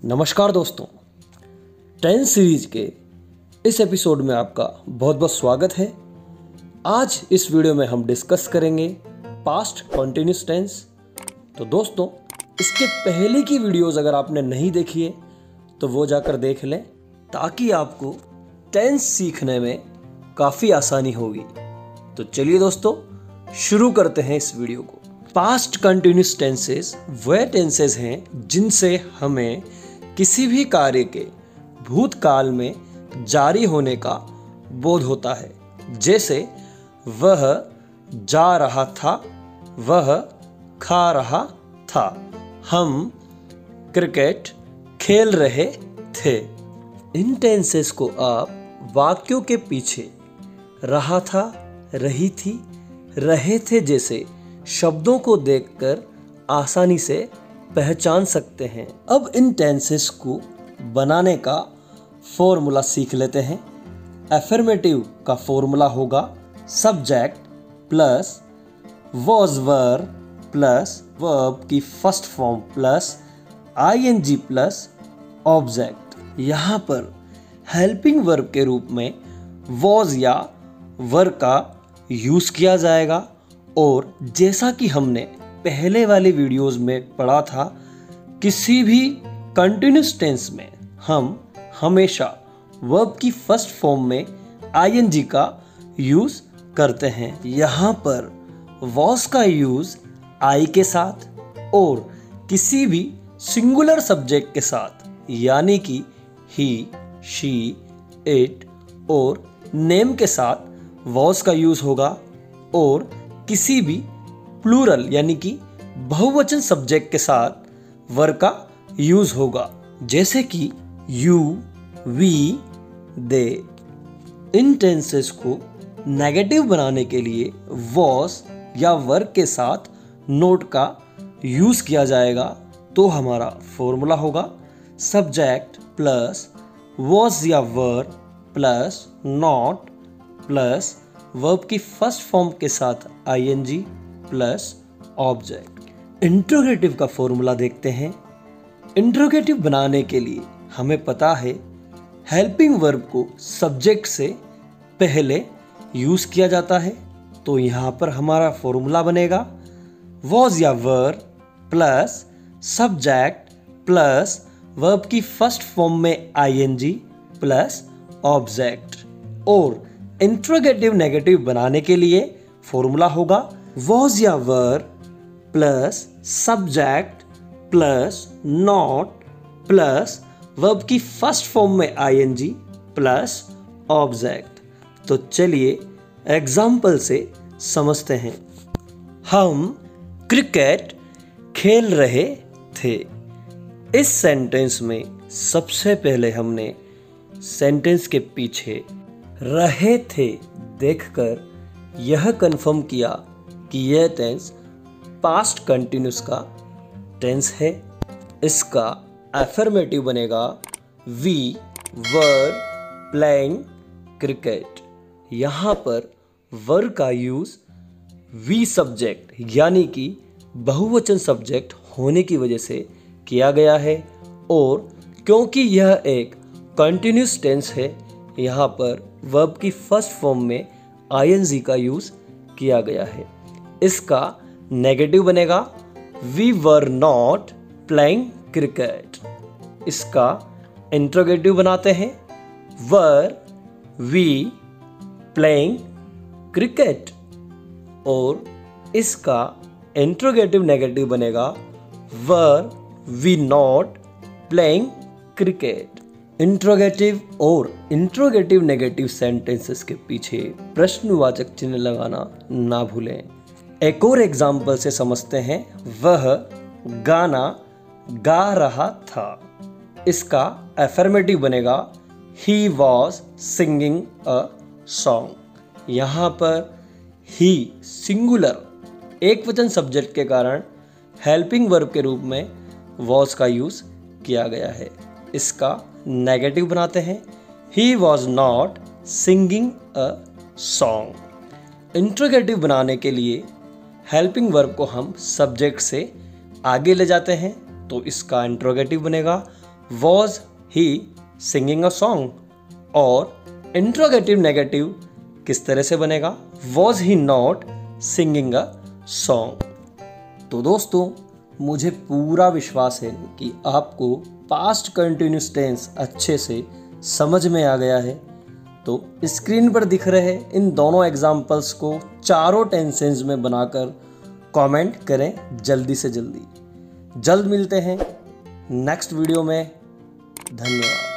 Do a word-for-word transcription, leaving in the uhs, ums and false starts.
नमस्कार दोस्तों, tense series के इस एपिसोड में आपका बहुत बहुत स्वागत है। आज इस वीडियो में हम डिस्कस करेंगे पास्ट कंटिन्यूअस टेंस। तो दोस्तों, इसके पहले की वीडियोस अगर आपने नहीं देखी है तो वो जाकर देख लें, ताकि आपको टेंस सीखने में काफ़ी आसानी होगी। तो चलिए दोस्तों, शुरू करते हैं इस वीडियो को। पास्ट कंटिन्यूअस टेंसेस वह टेंसेस हैं जिनसे हमें किसी भी कार्य के भूतकाल में जारी होने का बोध होता है। जैसे वह जा रहा था, वह खा रहा था, हम क्रिकेट खेल रहे थे। इन टेंसेस को आप वाक्यों के पीछे रहा था, रही थी, रहे थे जैसे शब्दों को देखकर आसानी से पहचान सकते हैं। अब इन टेंसेस को बनाने का फॉर्मूला सीख लेते हैं। एफर्मेटिव का फॉर्मूला होगा subject plus was were plus verb की first form plus ING plus object. यहाँ पर हेल्पिंग वर्ब के रूप में वॉज या वर का यूज़ किया जाएगा। और जैसा कि हमने पहले वाले वीडियोस में पढ़ा था, किसी भी कंटिन्यूअस टेंस में हम हमेशा वर्ब की फर्स्ट फॉर्म में आईएनजी का यूज़ करते हैं। यहाँ पर वॉज का यूज़ आई के साथ और किसी भी सिंगुलर सब्जेक्ट के साथ, यानी कि ही, शी, इट और नेम के साथ वॉज का यूज़ होगा। और किसी भी प्लूरल यानी कि बहुवचन सब्जेक्ट के साथ वर का यूज होगा, जैसे कि यू, वी, दे। इन टेंसेस को नेगेटिव बनाने के लिए वॉज या वर के साथ नोट का यूज किया जाएगा। तो हमारा फॉर्मूला होगा सब्जेक्ट प्लस वॉज या were plus not plus verb की फर्स्ट फॉर्म के साथ आईएनजी प्लस ऑब्जेक्ट। इंट्रोगेटिव का फॉर्मूला देखते हैं। इंट्रोगेटिव बनाने के लिए हमें पता है हेल्पिंग वर्ब को सब्जेक्ट से पहले यूज किया जाता है। तो यहाँ पर हमारा फॉर्मूला बनेगा वॉज या were plus subject plus verb की फर्स्ट फॉर्म में आईएनजी प्लस ऑब्जेक्ट। और इंट्रोगेटिव नेगेटिव बनाने के लिए फॉर्मूला होगा वॉज या were plus subject plus not plus verb की फर्स्ट फॉर्म में आईएनजी प्लस ऑब्जेक्ट। तो चलिए एग्जाम्पल से समझते हैं। हम क्रिकेट खेल रहे थे। इस सेंटेंस में सबसे पहले हमने सेंटेंस के पीछे रहे थे देखकर यह कंफर्म किया कि यह टेंस पास्ट कंटिन्यूअस का टेंस है। इसका एफर्मेटिव बनेगा वी वर प्लेइंग क्रिकेट। यहाँ पर वर का यूज़ वी सब्जेक्ट यानी कि बहुवचन सब्जेक्ट होने की वजह से किया गया है। और क्योंकि यह एक कंटिन्यूअस टेंस है, यहाँ पर वर्ब की फर्स्ट फॉर्म में आईएनजी का यूज़ किया गया है। इसका नेगेटिव बनेगा we were not playing cricket. इसका इंट्रोगेटिव बनाते हैं वर वी प्लेइंग क्रिकेट। और इसका इंट्रोगेटिव नेगेटिव बनेगा were we not playing cricket. Interrogative और इंट्रोगेटिव नेगेटिव सेंटेंसेस के पीछे प्रश्नवाचक चिन्ह लगाना ना भूलें। एक और एग्जाम्पल से समझते हैं। वह गाना गा रहा था। इसका एफर्मेटिव बनेगा he was singing a song. यहाँ पर ही सिंगुलर एक वचन सब्जेक्ट के कारण हेल्पिंग वर्ब के रूप में वॉज का यूज़ किया गया है। इसका नेगेटिव बनाते हैं he was not singing a song. Interrogative बनाने के लिए हेल्पिंग वर्ब को हम सब्जेक्ट से आगे ले जाते हैं। तो इसका इंट्रोगेटिव बनेगा was he singing a song, और इंट्रोगेटिव नेगेटिव किस तरह से बनेगा, was he not singing a song. तो दोस्तों, मुझे पूरा विश्वास है कि आपको पास्ट कंटिन्यूस टेंस अच्छे से समझ में आ गया है। तो स्क्रीन पर दिख रहे इन दोनों एग्जाम्पल्स को चारों टेंसेस में बनाकर कमेंट करें जल्दी से जल्दी। जल्द मिलते हैं नेक्स्ट वीडियो में। धन्यवाद।